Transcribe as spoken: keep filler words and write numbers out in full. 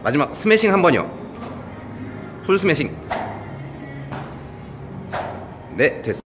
마지막 스매싱 한 번이요. 풀 스매싱. 네, 됐습니다.